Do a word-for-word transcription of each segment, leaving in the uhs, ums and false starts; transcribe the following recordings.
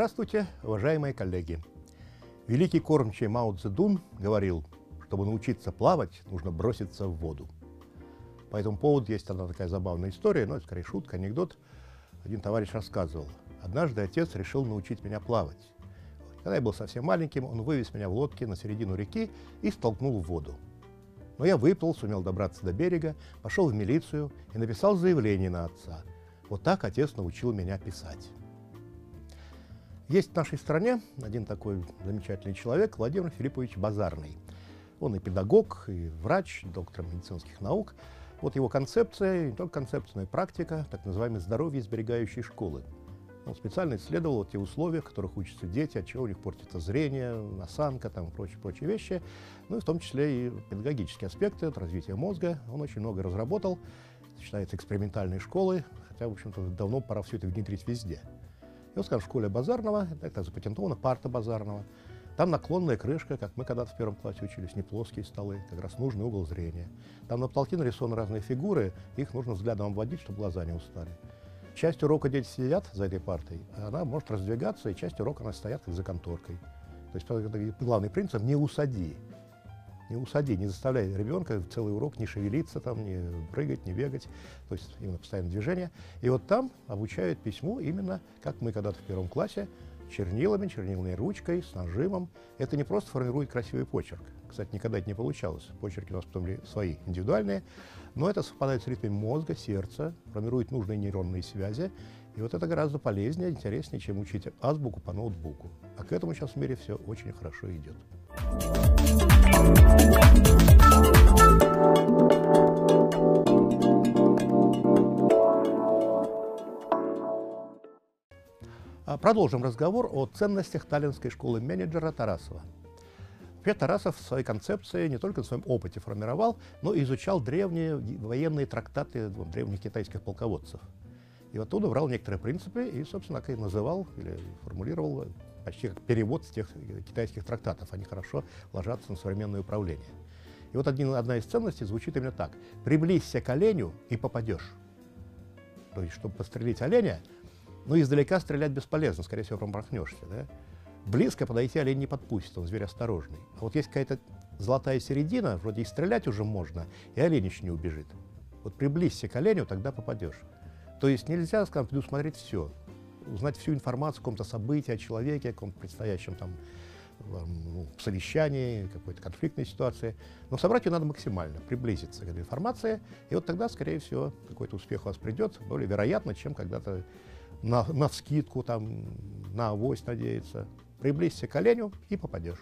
Здравствуйте, уважаемые коллеги! Великий кормчий Мао Цзэдун говорил, чтобы научиться плавать, нужно броситься в воду. По этому поводу есть одна такая забавная история, но это скорее шутка, анекдот. Один товарищ рассказывал. Однажды отец решил научить меня плавать. Когда я был совсем маленьким, он вывез меня в лодке на середину реки и столкнул в воду. Но я выплыл, сумел добраться до берега, пошел в милицию и написал заявление на отца. Вот так отец научил меня писать. Есть в нашей стране один такой замечательный человек, Владимир Филиппович Базарный. Он и педагог, и врач, доктор медицинских наук. Вот его концепция, не только концепция, но и практика, так называемой здоровье сберегающей школы. Он специально исследовал вот те условия, в которых учатся дети, от чего у них портится зрение, осанка, там, прочие, прочие вещи, ну и в том числе и педагогические аспекты, это развитие мозга. Он очень много разработал, считается экспериментальной школой, хотя, в общем-то, давно пора все это внедрить везде. И вот, скажем, в школе Базарного, это запатентована парта Базарного, там наклонная крышка, как мы когда-то в первом классе учились, не плоские столы, как раз нужный угол зрения. Там на потолке нарисованы разные фигуры, их нужно взглядом обводить, чтобы глаза не устали. Часть урока дети сидят за этой партой, а она может раздвигаться, и часть урока она стоят как за конторкой. То есть это главный принцип – не усади. Не усади, не заставляй ребенка целый урок не шевелиться, там, не прыгать, не бегать, то есть именно постоянное движение. И вот там обучают письму именно, как мы когда-то в первом классе, чернилами, чернильной ручкой, с нажимом. Это не просто формирует красивый почерк. Кстати, никогда это не получалось. Почерки у нас потом свои, индивидуальные. Но это совпадает с ритмом мозга, сердца, формирует нужные нейронные связи. И вот это гораздо полезнее, интереснее, чем учить азбуку по ноутбуку. А к этому сейчас в мире все очень хорошо идет. Продолжим разговор о ценностях таллинской школы менеджера Тарасова. Вообще Тарасов в своей концепции не только на своем опыте формировал, но и изучал древние военные трактаты древних китайских полководцев. И оттуда брал некоторые принципы и, собственно, так и называл или формулировал почти как перевод с тех китайских трактатов. Они хорошо ложатся на современное управление. И вот один, одна из ценностей звучит именно так. «Приблизься к оленю и попадешь». То есть, чтобы пострелить оленя, но издалека стрелять бесполезно, скорее всего, промахнешься. Да? Близко подойти олень не подпустит, он зверь осторожный. А вот есть какая-то золотая середина, вроде и стрелять уже можно, и олень еще не убежит. Вот приблизься к оленю, тогда попадешь. То есть нельзя, скажем, предусмотреть все, узнать всю информацию о каком-то событии, о человеке, о каком-то предстоящем там, ну, совещании, какой-то конфликтной ситуации. Но собрать ее надо максимально, приблизиться к этой информации, и вот тогда, скорее всего, какой-то успех у вас придет, более вероятно, чем когда-то на, на вскидку, там, на авось надеяться. Приблизься к оленю и попадешь.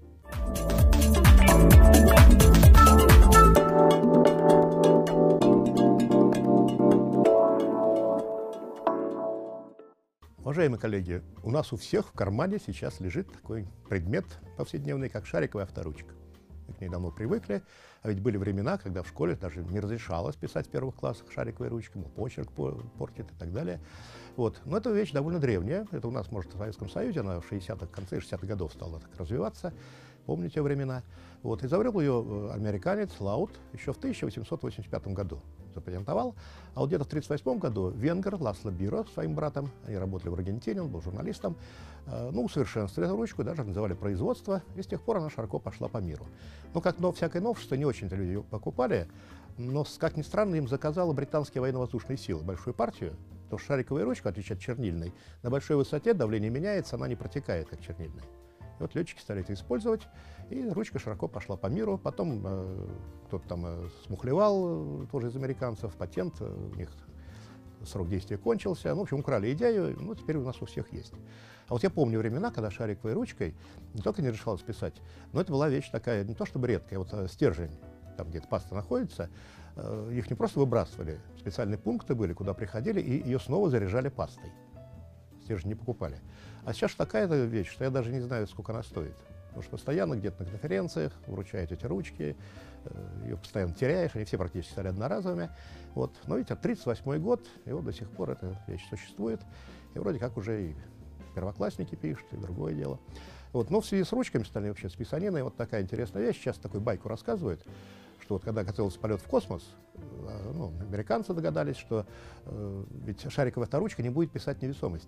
Уважаемые коллеги, у нас у всех в кармане сейчас лежит такой предмет повседневный, как шариковая авторучка. Мы к ней давно привыкли, а ведь были времена, когда в школе даже не разрешалось писать в первых классах шариковой ручкой, почерк портит и так далее. Вот. Но эта вещь довольно древняя. Это у нас, может, в Советском Союзе, она в шестидесятых, в конце шестидесятых годов стала так развиваться. Помните те времена. Вот. Изобрел ее американец Лаут еще в тысяча восемьсот восемьдесят пятом году. Запатентовал. А вот где-то в тысяча девятьсот тридцать восьмом году венгер Ласло Биро с своим братом, они работали в Аргентине, он был журналистом, э, ну, усовершенствовали эту ручку, даже называли производство, и с тех пор она широко пошла по миру. Ну, как но, всякое новшество, не очень-то люди ее покупали, но, как ни странно, им заказала британские военно-воздушные силы большую партию, потому что шариковая ручка, в отличие от чернильной, на большой высоте давление меняется, она не протекает, как чернильная. И вот летчики стали это использовать, и ручка широко пошла по миру. Потом э, кто-то там э, смухлевал, э, тоже из американцев, патент, э, у них срок действия кончился. Ну, в общем, украли идею, ну, теперь у нас у всех есть. А вот я помню времена, когда шариковой ручкой не только не решалось писать, но это была вещь такая, не то чтобы редкая, вот э, стержень, там где-то паста находится, э, их не просто выбрасывали, специальные пункты были, куда приходили, и ее снова заряжали пастой. Стержень не покупали. А сейчас такая вещь, что я даже не знаю, сколько она стоит. Потому что постоянно где-то на конференциях вручают эти ручки, ее постоянно теряешь, они все практически стали одноразовыми. Вот. Но ведь тридцать восьмой год, и вот до сих пор эта вещь существует. И вроде как уже и первоклассники пишут, и другое дело. Вот. Но в связи с ручками стали вообще с писаниной вот такая интересная вещь. Сейчас такую байку рассказывают, что вот когда готовился полет в космос, ну, американцы догадались, что э, ведь шариковая авторучка не будет писать невесомости.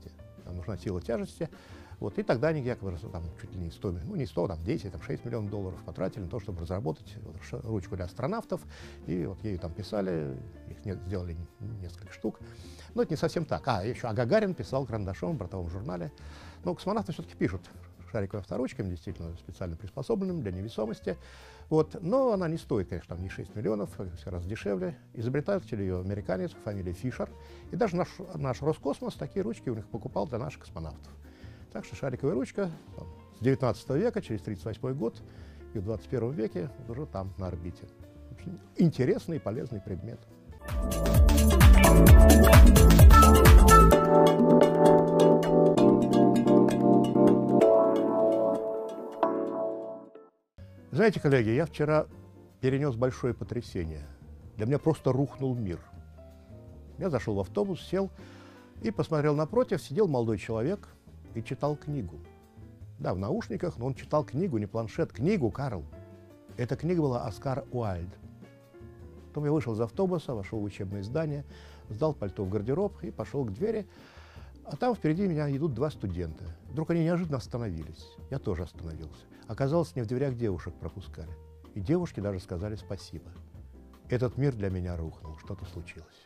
нам нужна сила тяжести. Вот, и тогда они якобы там, чуть ли не сто, ну не сто, там десять, там шесть миллионов долларов потратили на то, чтобы разработать вот, ручку для астронавтов. И вот ею там писали, их не, сделали несколько штук. Но это не совсем так. А, еще а Гагарин писал карандашом в бортовом журнале. Но космонавты все-таки пишут шариковыми авторучками, действительно специально приспособленным для невесомости. Вот. Но она не стоит, конечно, там не шесть миллионов, все раз дешевле. Изобретатель ее американец, фамилия Фишер. И даже наш, наш Роскосмос такие ручки у них покупал для наших космонавтов. Так что шариковая ручка там, с девятнадцатого века, через тридцать восьмой год, и в двадцать первом веке уже там, на орбите. Очень интересный и полезный предмет. Знаете, коллеги, я вчера перенес большое потрясение. Для меня просто рухнул мир. Я зашел в автобус, сел и посмотрел напротив, сидел молодой человек и читал книгу. Да, в наушниках, но он читал книгу, не планшет, книгу, Карл. Эта книга была Оскар Уайльд. Потом я вышел из автобуса, вошел в учебное здание, сдал пальто в гардероб и пошел к двери. А там впереди меня идут два студента. Вдруг они неожиданно остановились. Я тоже остановился. Оказалось, не в дверях девушек пропускали. И девушки даже сказали спасибо. Этот мир для меня рухнул. Что-то случилось.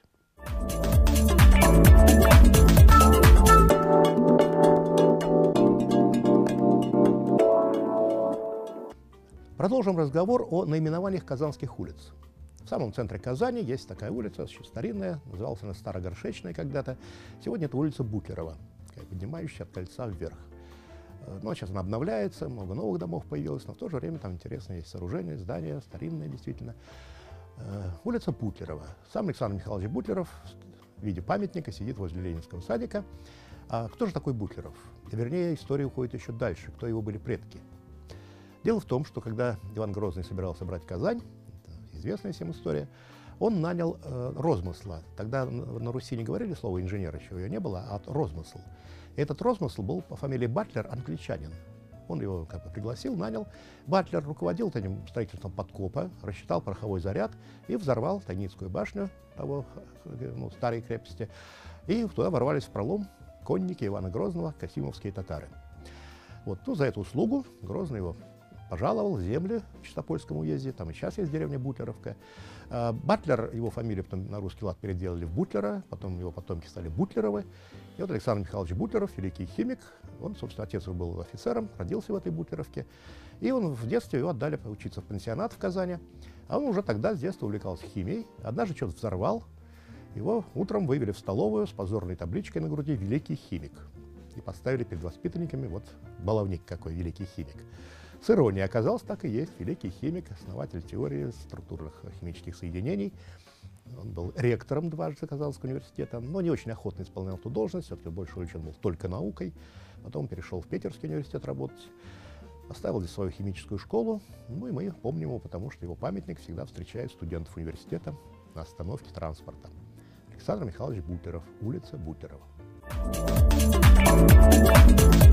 Продолжим разговор о наименованиях казанских улиц. В самом центре Казани есть такая улица, еще старинная, называлась она Старогоршечная когда-то. Сегодня это улица Бутлерова, поднимающая от кольца вверх. Но сейчас она обновляется, много новых домов появилось, но в то же время там интересные есть сооружения, здания, старинные действительно. Улица Бутлерова. Сам Александр Михайлович Бутлеров в виде памятника сидит возле Ленинского садика. А кто же такой Бутлеров? Вернее, история уходит еще дальше, кто его были предки. Дело в том, что когда Иван Грозный собирался брать Казань, известная всем история, он нанял э, розмысла. Тогда на, на Руси не говорили слово инженер, еще ее не было, а розмысл. И этот розмысл был по фамилии Батлер, англичанин. Он его как бы пригласил, нанял. Батлер руководил этим строительством подкопа, рассчитал пороховой заряд и взорвал Тайницкую башню того, ну, старой крепости. И туда ворвались в пролом конники Ивана Грозного, касимовские татары. Вот, ну, за эту услугу Грозный его пожаловал земли в Чистопольском уезде, там и сейчас есть деревня Бутлеровка. А, Батлер, его фамилию потом на русский лад переделали в Бутлера, потом его потомки стали Бутлеровы. И вот Александр Михайлович Бутлеров, великий химик, он, собственно, отец его был офицером, родился в этой Бутлеровке. И он в детстве его отдали учиться в пансионат в Казани. А он уже тогда с детства увлекался химией. Однажды что-то взорвал. Его утром вывели в столовую с позорной табличкой на груди «Великий химик». И поставили перед воспитанниками вот баловник какой, великий химик. С иронией оказалось, так и есть. Великий химик, основатель теории структурных химических соединений. Он был ректором дважды Казанского университета, но не очень охотно исполнял эту должность, все-таки больше увлечен был только наукой. Потом перешел в Питерский университет работать, оставил здесь свою химическую школу. Ну и мы помним его, потому что его памятник всегда встречает студентов университета на остановке транспорта. Александр Михайлович Бутлеров, улица Бутлерова.